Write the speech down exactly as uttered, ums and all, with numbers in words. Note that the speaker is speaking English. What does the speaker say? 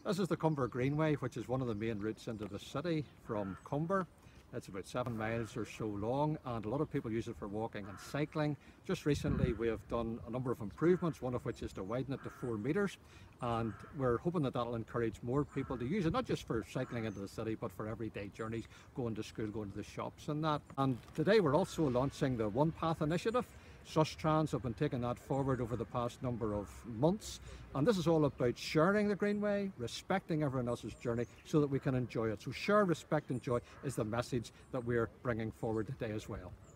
This is the Comber Greenway, which is one of the main routes into the city from Comber. It's about seven miles or so long, and a lot of people use it for walking and cycling. Just recently we have done a number of improvements, one of which is to widen it to four metres, and we're hoping that that'll encourage more people to use it, not just for cycling into the city but for everyday journeys, going to school, going to the shops and that. And today we're also launching the One Path initiative. Sustrans have been taking that forward over the past number of months, and this is all about sharing the Greenway, respecting everyone else's journey so that we can enjoy it. So share, respect, enjoy is the message that we're bringing forward today as well.